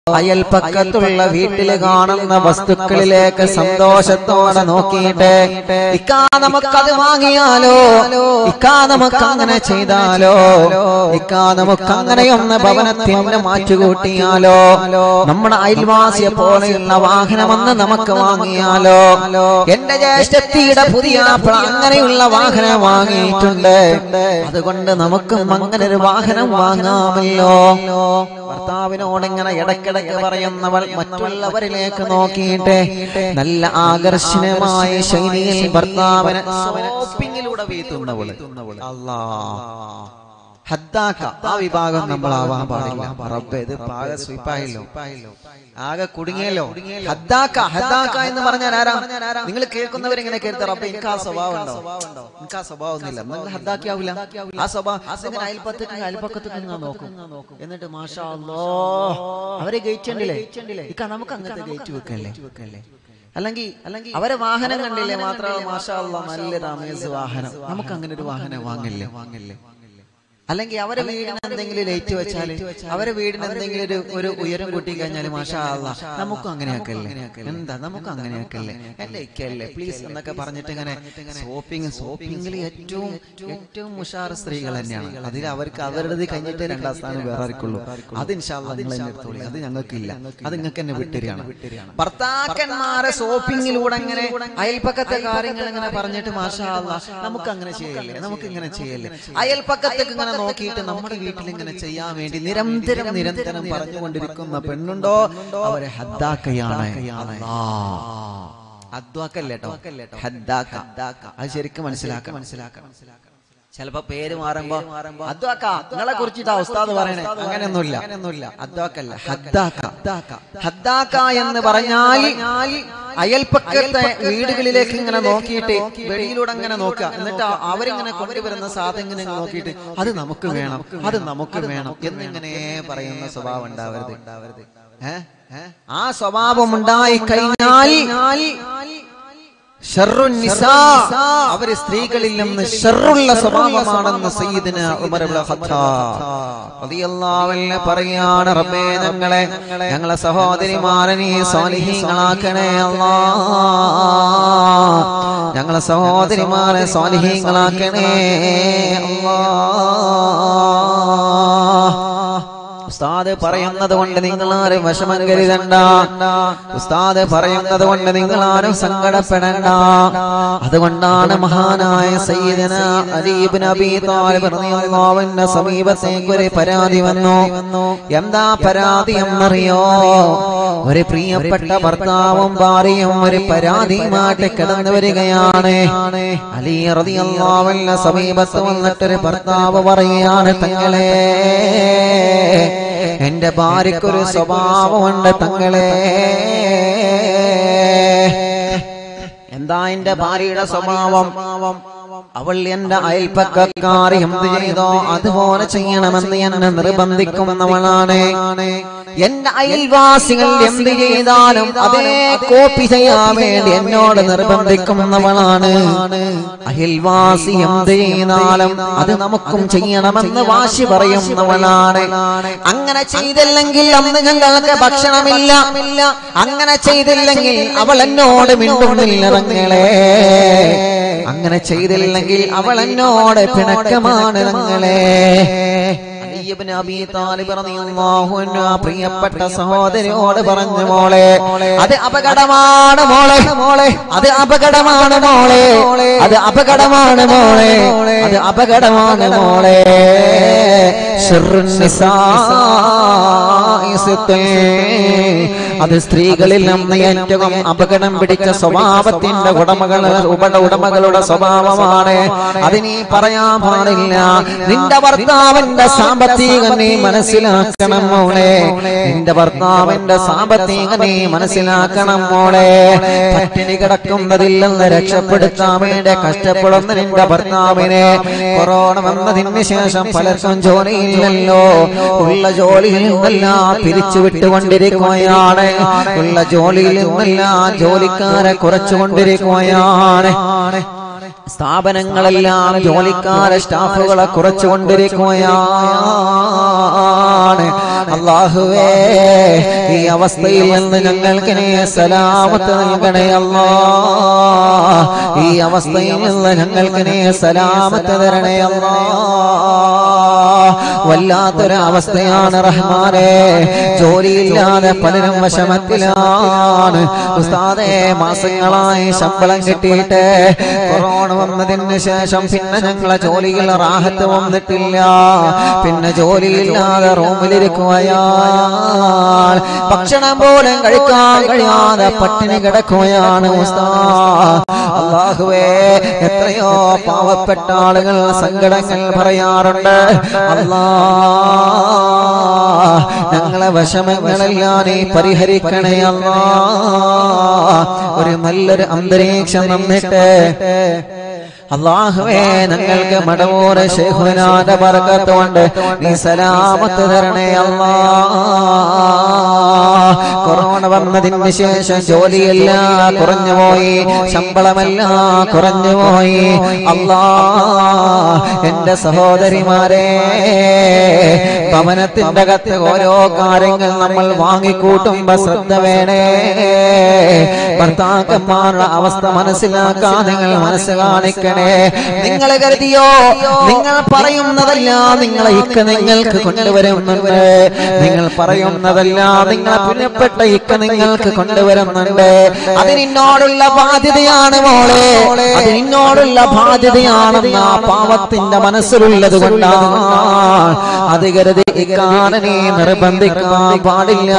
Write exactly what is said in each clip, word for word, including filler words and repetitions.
അയൽപക്കത്തുള്ള വീട്ടില് കാണുന്ന വസ്തുക്കളിലേക്ക് സന്തോഷത്തോടെ നോക്കിയിട്ട് ഇക്കാ നമുക്കത് വാങ്ങിയാലോ, ഇക്കാ നമുക്ക് അങ്ങനെ ചെയ്താലോ, ഇക്കാ നമുക്ക് അങ്ങനെയൊന്ന് ഭവനത്തിന് മാറ്റുകൂട്ടിയാലോ, നമ്മുടെ അയൽവാസിയെ പോലെയുള്ള വാഹനമൊന്ന് നമുക്ക് വാങ്ങിയാലോ, എന്റെ ജ്യേഷ്ഠത്തിയുടെ പുതിയ അങ്ങനെയുള്ള വാഹനം വാങ്ങിയിട്ടുണ്ട്, അതുകൊണ്ട് നമുക്കും അങ്ങനെ ഒരു വാഹനം വാങ്ങാമല്ലോ. ഭർത്താവിനോട് ഇങ്ങനെ ഇടയ്ക്കിടയ്ക്ക് പറയുന്നവൾ മറ്റുള്ളവരിലേക്ക് നോക്കിയിട്ട് നല്ല ആകർഷണമായ ശൈലിയിൽ ഭർത്താവിനെ ഷോപ്പിങ്ങിലൂടെ വീഴ്ത്തുന്നവള്. അല്ലാഹ്, ഹദ്ദാക്ക ആ വിഭാഗം നമ്മൾ ആവാൻ പാടില്ല. റബ്ബേ, ഇത് പാക സ്വീപ്പായല്ലോ, ആകെ കുടുങ്ങിയല്ലോ. ഹദ്ദാക്ക ഹദ്ദാക്ക എന്ന് പറഞ്ഞാൽ ആരാ? നിങ്ങൾ കേൾക്കുന്നവരിങ്ങനെ കേൾത്ത റബ്ബേ എനിക്ക് ആ സ്വഭാവം ഉണ്ടോ, എനിക്ക് ആ സ്വഭാവം ഒന്നുമില്ല, നിങ്ങൾ ഹദ്ദാക്കിയാവില്ല. ആ സ്വഭാവം അയൽപ്പക്കത്ത് അയൽപ്പക്കത്ത് നോക്കും, എന്നിട്ട് മാഷാ അല്ലാഹ് അവരെ ഗേറ്റ് ഉണ്ടല്ലേ, ഇക്ക നമുക്ക് അങ്ങനത്തെ ഗേറ്റ് വെക്കല്ലേ, അല്ലെങ്കിൽ അല്ലെങ്കിൽ അവരെ വാഹനം കണ്ടില്ലേ മാത്രമല്ല മാഷാ അല്ലാഹ് നല്ലൊരു അമേസ് വാഹനം, നമുക്ക് അങ്ങനെ ഒരു വാഹനം വാങ്ങല്ലേ വാങ്ങല്ലേ അല്ലെങ്കിൽ അവരെ വീടിന് എന്തെങ്കിലും ലൈറ്റ് വെച്ചാല്, അവരെ വീടിന് എന്തെങ്കിലും ഒരു ഒരു ഉയരം കൂട്ടി കഴിഞ്ഞാല് മാഷാ അല്ലാഹ് നമുക്കും അങ്ങനെയാക്കല്ലേ, എന്താ നമുക്ക് അങ്ങനെയാക്കല്ലേ, അല്ലേ ഇക്കല്ലേ പ്ലീസ് എന്നൊക്കെ പറഞ്ഞിട്ട് ഇങ്ങനെ ഷോപ്പിംഗ് ഷോപ്പിംഗിൽ ഏറ്റവും ഏറ്റവും ഉഷാർ സ്ത്രീകൾ തന്നെയാണ്. അതിൽ അവർക്ക് അവരുടേത് കഴിഞ്ഞിട്ട് രണ്ടാം സ്ഥാനം വേറെ ആർക്കുള്ളൂ. അത് ഇൻഷാ അല്ലാഹ് നിങ്ങൾ തന്നെ എടുത്തോളി, അത് ഞങ്ങൾക്കില്ല, അത് നിങ്ങൾക്ക് തന്നെ വിട്ടുകയാണ്. ഭർത്താക്കന്മാരെ ഷോപ്പിംഗിലൂടെ അങ്ങനെ അയൽപ്പക്കത്തെ കാര്യങ്ങൾ ഇങ്ങനെ പറഞ്ഞിട്ട് മാഷാ അല്ലാഹ് നമുക്ക് അങ്ങനെ ചെയ്യല്ലേ, നമുക്ക് ഇങ്ങനെ ചെയ്യല്ലേ, അയൽപ്പക്കത്തേക്ക് ഇങ്ങനെ നോക്കിയിട്ട് നമ്മുടെ വീട്ടിൽ ഇങ്ങനെ ചെയ്യാൻ വേണ്ടി നിരന്തരം നിരന്തരം പറഞ്ഞുകൊണ്ടിരിക്കുന്ന പെണ്ണുണ്ടോ അവരെ ഹദ്ദാക്കയാണ്. ഹദ്ദാക്കല്ലേട്ടോ, ഹദ്ദാക്ക. അത് ശരിക്കും മനസ്സിലാക്കാം മനസ്സിലാക്കാം ചിലപ്പോ പേര് മാറുമ്പോ അദ്വാക്ക നിങ്ങളെ കുറിച്ചിട്ടാ ഉസ്താദ് പറയണേ, അങ്ങനെയൊന്നുമില്ല അങ്ങനെയൊന്നുമില്ല അദ്വാക്കല്ല, ഹദ്ദാക്ക. ഹദ്ദാക്ക എന്ന് പറഞ്ഞാൽ അയൽപ്പക്കത്തെ വീടുകളിലേക്ക് ഇങ്ങനെ നോക്കിയിട്ട് വെളിയിലൂടെ അങ്ങനെ നോക്കുക, എന്നിട്ട് അവരിങ്ങനെ കൊണ്ടുവരുന്ന സാധനങ്ങൾ നോക്കിയിട്ട് അത് നമുക്ക് വേണം, അത് നമുക്ക് വേണം എന്നിങ്ങനെ പറയുന്ന സ്വഭാവം ഉണ്ടാവരുത് ഉണ്ടാവരുത് ഏഹ് ആ സ്വഭാവം ഉണ്ടായി കഴിഞ്ഞാൽ അവര് സ്ത്രീകളിൽ നിന്ന് ഷർറുള്ള സ്വഭാവമാണെന്ന് സയ്യിദുന ഉമർ ഇബ്നു ഖത്താബ് റളിയല്ലാഹു അൻഹു പറയാണ്. റബ്ബേ, ഞങ്ങളെ ഞങ്ങളെ സഹോദരിമാരെ നീ സ്വാലിഹീങ്ങളാക്കണേ അല്ലാഹ്, ഞങ്ങളെ സഹോദരിമാരെ സ്വാലിഹീങ്ങളാക്കണേ അല്ലാഹ്. ഉസ്താദ് പറയുന്നത് കൊണ്ട് നിങ്ങളാരും വിഷമം കരുതണ്ട, ഉസ്താദ് പറയുന്നത് കൊണ്ട് നിങ്ങളാരും സങ്കടപ്പെടണ്ട. അതുകൊണ്ടാണ് മഹാനായ സയ്യിദന അലി ഇബ്നു അബീ ത്വാലിബ് റളിയല്ലാഹു അൻഹു സമീപത്തേക്ക് ഒരു പരാതി വന്നു. എന്താ പരാതി എന്നറിയോ? ഒരു പ്രിയപ്പെട്ട ഭർത്താവും ഭാര്യയും ഒരു പരാതിയുമായിട്ട് കിടന്നു വരികയാണ്. അലി റളിയല്ലാഹു അൻഹു സമീപത്ത് വന്നിട്ടൊരു ഭർത്താവ് പറയുകയാണ്, തങ്ങളെ എന്റെ ഭാര്യക്കൊരു സ്വഭാവമുണ്ട് തങ്ങളെ. എന്താ എന്റെ ഭാര്യയുടെ സ്വഭാവം? അവൾ എന്റെ അയൽപ്പക്കക്കാർ എന്ത് ചെയ്തോ അതുപോലെ ചെയ്യണമെന്ന് എന്നെ നിർബന്ധിക്കുന്നവളാണ്. എന്റെ അയൽവാസികൾ എന്ത് ചെയ്താലും അതേ കോപ്പി ചെയ്യാൻ വേണ്ടി എന്നോട് നിർബന്ധിക്കുന്നവളാണ്. അയൽവാസി എന്ത് ചെയ്താലും അത് നമുക്കും ചെയ്യണമെന്ന് വാശി പറയുന്നവളാണ്. അങ്ങനെ ചെയ്തില്ലെങ്കിൽ അന്ന് ഞങ്ങൾക്ക് ഭക്ഷണമില്ല, അങ്ങനെ ചെയ്തില്ലെങ്കിൽ അവൾ എന്നോട് മിണ്ടുന്നില്ല തങ്ങളെ, അങ്ങനെ ചെയ്തില്ലെങ്കിൽ അവൾ എന്നോട് പിണക്കമാണ് തങ്ങളെ. ഇബ്നു അബീ ത്വാലിബ് റളിയല്ലാഹു അൻഹു പ്രിയപ്പെട്ട സഹോദരിയോട് പറഞ്ഞു, മോളെ അത് അപകടമാണ് മോളെ, മോളെ അത് അപകടമാണ് മോളെ, അത് അപകടമാണ് മോളെ, അത് അപകടമാണ് മോളെ. അത് സ്ത്രീകളിൽ നിന്ന് ഏറ്റവും അപകടം പിടിച്ച സ്വഭാവത്തിന്റെ ഉടമകൾ ഉപട ഉടമകളുടെ സ്വഭാവമാണ്. അത് നീ പറയാൻ പാടില്ല. നിന്റെ ഭർത്താവിന്റെ സാമ്പത്തികം നീ മനസ്സിലാക്കണം മോളെ, നിന്റെ ഭർത്താവിന്റെ സാമ്പത്തികം നീ മനസ്സിലാക്കണം മോളെ. പട്ടിണി കിടക്കുന്നതിൽ നിന്ന് രക്ഷപ്പെടുത്താൻ വേണ്ടി കഷ്ടപ്പെടുന്ന നിന്റെ ഭർത്താവിനെ കൊറോണ വന്നതിന് ശേഷം പലർക്കും ജോലിയില്ലല്ലോ, ഉള്ള ജോലിയിൽ നിന്നെല്ലാം പിരിച്ചുവിട്ടുകൊണ്ടിരിക്കുകയാണ്, ഉള്ള ജോലിയിൽ നിന്നെല്ലാം ജോലിക്കാരെ കുറച്ചുകൊണ്ടിരിക്കുകയാണ്, സ്ഥാപനങ്ങളെല്ലാം ജോലിക്കാരെ സ്റ്റാഫുകളെ കുറച്ചുകൊണ്ടിരിക്കുകയാണ്. അല്ലാഹുവേ ഈ അവസ്ഥയിൽ നിന്ന് ഞങ്ങൾക്ക് നീ സലാമത്ത് നൽകണേ അല്ലാഹ് ഈ അവസ്ഥയിൽ നിന്ന് ഞങ്ങൾക്ക് നീ സലാമത്ത് തരണേ അല്ലാഹ് വല്ലാത്തൊരു അവസ്ഥയാണ് റഹ്മാനേ ജോലിയില്ലാതെ പലരും വിഷമത്തിലാണ് ഉസ്താദേ മാസങ്ങളായി ശമ്പളം കിട്ടിയിട്ട് കൊറോണ വന്നതിന് ശേഷം പിന്നെ ഞങ്ങളെ ജോലിയിൽ റാഹത്ത് വന്നിട്ടില്ല പിന്നെ ജോലിയില്ലാതെ റൂമിലിരിക്കുകയാൽ ഭക്ഷണം പോലും കഴിക്കാൻ കഴിയാതെ പട്ടിണി കിടക്കുകയാണ് ഉസ്താദ് അല്ലാഹുവേ എത്രയോ പാവപ്പെട്ട ആളുകൾ സങ്കടങ്ങൾ പറയാറുണ്ട് അല്ലാഹ് ഞങ്ങളെ വിഷമങ്ങളെല്ലാം നീ പരിഹരിക്കണേ അല്ലാഹ് ഒരു നല്ലൊരു അന്തരീക്ഷം തന്നിട്ട് അല്ലാഹുവേ ഞങ്ങൾക്ക് മടവൂര് ശൈഖുനാന്റെ ബർക്കത്ത് കൊണ്ട് നീ സലാമത്ത് തരണേ അല്ലാഹ് കൊറോണ വന്നതിന് ശേഷം ജോലിയെല്ലാം കുറഞ്ഞുപോയി ശമ്പളമെല്ലാം കുറഞ്ഞുപോയി അല്ലാഹ് എന്റെ സഹോദരിമാരെ ഭവനത്തിന്റെ അകത്ത് ഓരോ കാര്യങ്ങൾ നമ്മൾ വാങ്ങിക്കൂട്ടുമ്പോ ശ്രദ്ധ വേണേ ഭർത്താക്കന്മാരുടെ അവസ്ഥ മനസ്സിലാക്കാൻ നിങ്ങൾ മനസ്സ് കാണിക്കണേ നിങ്ങൾ കരുതിയോ നിങ്ങൾ പറയുന്നതല്ല നിങ്ങളെ ഇക്ക നിങ്ങൾക്ക് കൊണ്ടുവരുന്നുണ്ട് നിങ്ങൾ പറയുന്നതല്ല നിങ്ങളെ പ്രിയപ്പെട്ട ഇക്ക നിങ്ങൾക്ക് കൊണ്ടുവരുന്നുണ്ട് അത് നിന്നോടുള്ള ബാധ്യതയാണ് മോളെ അത് നിന്നോടുള്ള ബാധ്യതയാണെന്ന് ആ പാവത്തിന്റെ മനസ്സിലുള്ളത് കൊണ്ടാണ് അത് കരുതി ഇക്കാനെ നീ നിർബന്ധിക്കാൻ പാടില്ല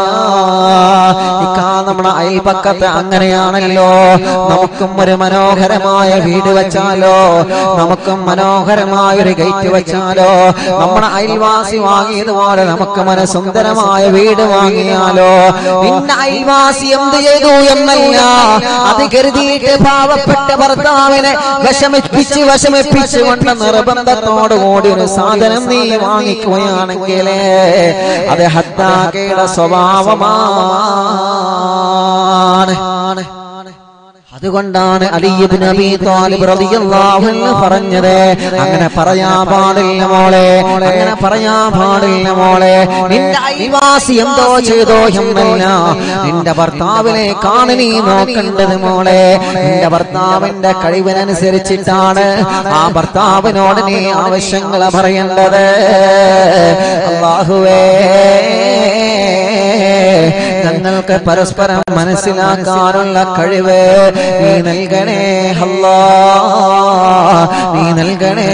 ഇക്കാ നമ്മുടെ അയൽപക്കത്ത് അങ്ങനെയാണല്ലോ നമുക്കും ഒരു മനോഹരമായ വീട് വെച്ചാലോ നമുക്കും മനോഹരമായ ഒരു ഗേറ്റ് വെച്ചാലോ നമ്മുടെ അയൽവാസി വാങ്ങിയതുപോലെ നമുക്ക് മനസുന്ദരമായ വീട് വാങ്ങിയാലോ നിന്റെ അയൽവാസി എന്ത് ചെയ്തു എന്നല്ല അത് കരുതിയിട്ട് പാവപ്പെട്ട ഭർത്താവിനെ വിഷമിപ്പിച്ച് വിഷമിപ്പിച്ച് കൊണ്ട് നിർബന്ധത്തോടു കൂടി ഒരു സാധനം നീ വാങ്ങിക്കുകയാണെങ്കിൽ അത് ഹദ്ദാക്കയുടെ സ്വഭാവമാണ് അതുകൊണ്ടാണ് അലി ഇബ്നു അബീ ത്വാലിബ് റളിയല്ലാഹു അൻഹു പറഞ്ഞത് അങ്ങനെ പറയാൻ പാടില്ല മോളെ അങ്ങനെ പറയാൻ പാടില്ല മോളെ നിന്റെ അയൽവാസി എന്തോ ചെയ്തോ എന്നല്ല നിന്റെ ഭർത്താവിനെക്കാണ് നീ നോക്കേണ്ടത് മോളെ നിന്റെ ഭർത്താവിന്റെ കഴിവിനനുസരിച്ചിട്ടാണ് ആ ഭർത്താവിനോട് നീ ആവശ്യങ്ങൾ പറയേണ്ടത് അല്ലാഹുവേ ഞങ്ങൾക്ക് പരസ്പരം മനസ്സിലാക്കാനുള്ള കഴിവ് നീ നൽകണേ അല്ലാഹ് നീ നൽകണേ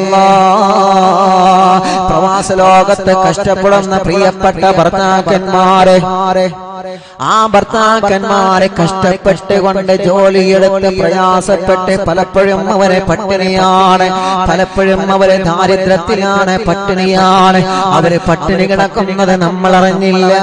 അല്ലാഹ് പ്രവാസ ലോകത്ത് കഷ്ടപ്പെടുന്ന പ്രിയപ്പെട്ട ഭർത്താക്കന്മാരെ ആ ഭർത്താക്കന്മാരെ കഷ്ടപ്പെട്ടുകൊണ്ട് ജോലിയെടുത്ത് പ്രയാസപ്പെട്ട് പലപ്പോഴും അവരെ പട്ടിണിയാണ് പലപ്പോഴും അവരെ ദാരിദ്ര്യത്തിലാണ് പട്ടിണിയാണ് അവരെ പട്ടിണി കിടക്കുന്നത് നമ്മൾ അറിഞ്ഞില്ല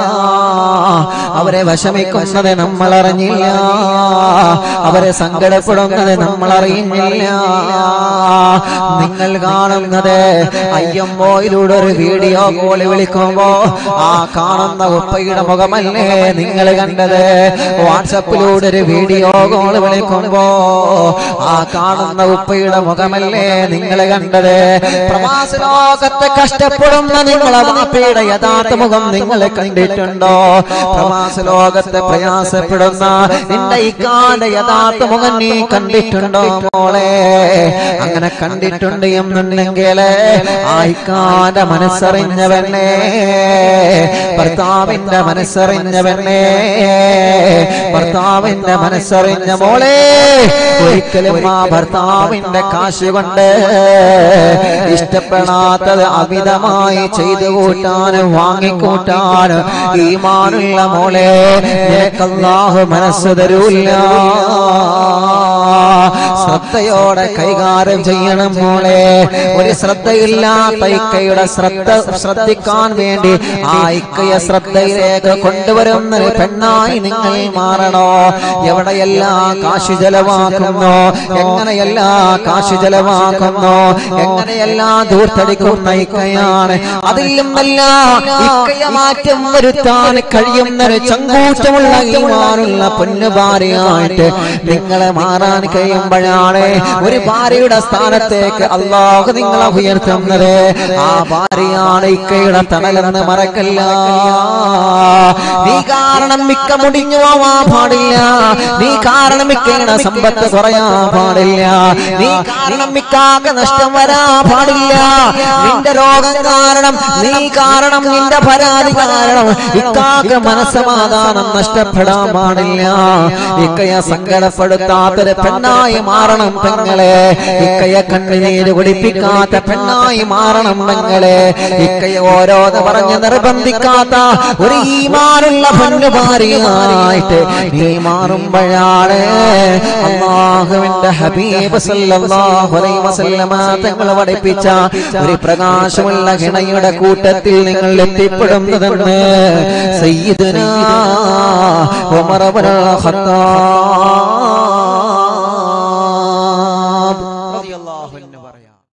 അവരെ വിഷമിക്കുന്നത് നമ്മൾ അറിഞ്ഞില്ല അവരെ സങ്കടപ്പെടുന്നത് നമ്മൾ അറിയുന്നില്ല നിങ്ങൾ കാണുന്നത് അയ്യമ്മോയിലൂടെ ഒരു വീഡിയോ കോൾ വിളിക്കുമ്പോ ആ കാണുന്ന ഉപ്പയുടെ മുഖമല്ലേ നിങ്ങൾ കണ്ടത് വാട്സപ്പിലൂടെ ഒരു വീഡിയോ കോൾ വിളിക്കുമ്പോ ആ കാണുന്ന ഉപ്പയുടെ മുഖമല്ലേ നിങ്ങൾ കണ്ടത് പ്രവാസ ലോകത്തെ കഷ്ടപ്പെടുന്ന നിങ്ങളെ വാപ്പയുടെ യഥാർത്ഥ മുഖം നിങ്ങൾ കണ്ടിട്ടുണ്ടോ പ്രവാസ ലോകത്തെ പ്രയാസപ്പെടുന്ന നിന്റെ ഇക്കാന്റെ യഥാർത്ഥ മുഖം നീ കണ്ടിട്ടുണ്ടോ മോളെ അങ്ങനെ കണ്ടിട്ടുണ്ട് എന്നുണ്ടെങ്കിൽ ആ ഇക്കാന്റെ മനസ്സറിഞ്ഞവനെ ഭർത്താവിന്റെ മനസ്സറിഞ്ഞവനെ ഭർത്താവിന്റെ മനസ്സറിഞ്ഞ മോളെ ഒരിക്കലും ആ ഭർത്താവിന്റെ കാശ് കൊണ്ട് ഇഷ്ടപ്പെടാത്തത് അമിതമായി ചെയ്തു കൂട്ടാനും വാങ്ങിക്കൂട്ടാനും ഈമാനുള്ള മോളെ നിനക്ക് അല്ലാഹു മനസ്സ് തരൂല്ല ശ്രദ്ധയോടെ കൈകാര്യം ചെയ്യണം മോളെ ഒരു ശ്രദ്ധയില്ലാത്ത ഇക്കയുടെ ശ്രദ്ധ ശ്രദ്ധിക്കാൻ വേണ്ടി ആ ഇക്കയെ ശ്രദ്ധയിലേക്ക് കൊണ്ടുവരുന്ന പെണ്ണായി നിങ്ങൾ മാറണോ എവിടെയെല്ലാം കാശ് ചെലവാക്കുന്നു എങ്ങനെയെല്ലാം കാശ് ചെലവാക്കുന്നു എങ്ങനെയെല്ലാം ദൂർത്തടിക്കുന്ന ഇക്കയാണ് അതിൽ നിന്നല്ല ഇക്കയെ മാറ്റം വരുത്താൻ കഴിയുന്ന ഒരു ചങ്കൂറ്റമുള്ള ഈമാനുള്ള പൊന്നുഭാര്യയായിട്ട് നിങ്ങളെ മാറാൻ കഴിയും ചെയ്യുമ്പോഴാണ് ഒരു ഭാര്യയുടെ സ്ഥാനത്തേക്ക് അല്ലാഹു നിങ്ങളെ ഉയർത്തുന്നത്. ആ ഭാര്യയാണ് ഇക്കയുടെ തണലെന്ന് മറക്കല്ല. നീ കാരണം മിക്ക മുടിഞ്ഞു പോവാൻ പാടില്ല. നീ കാരണം മിക്കയുടെ സമ്പത്ത് കുറയാൻ പാടില്ല. നീ കാരണം മിക്കാക്ക് നഷ്ടം വരാൻ പാടില്ല. നിന്റെ രോഗം കാരണം, നീ കാരണം, നിന്റെ പരാതി കാരണം ഇക്കാക്ക് മനസ്സമാധാനം നഷ്ടപ്പെടാൻ പാടില്ല. ഇക്കയെ സങ്കടപ്പെടുത്താത്തൊരു പെണ്ണായി മാറണം പെങ്ങളെ. ഇക്കയെ കണ്ണുനീര് കുടിപ്പിക്കാത്ത പെണ്ണായി മാറണം പെങ്ങളെ. ഇക്കയെ ഓരോന്ന് പറഞ്ഞ് നിർബന്ധിക്കാത്ത ഒരു ഈമാനുള്ള പൊന്നുഭാര്യയായിട്ട് നീ മാറുമ്പോഴാണ് അല്ലാഹുവിന്റെ ഹബീബ് സല്ലല്ലാഹു അലൈഹി വസല്ലമ തങ്ങൾ പഠിപ്പിച്ച ഒരു പ്രകാശമുള്ള ഹിണയുടെ കൂട്ടത്തിൽ നിങ്ങൾ എത്തിപ്പെടുന്നതെന്ന് സയ്യിദുനാ ഉമർ ഇബ്നുൽ ഖത്താബ്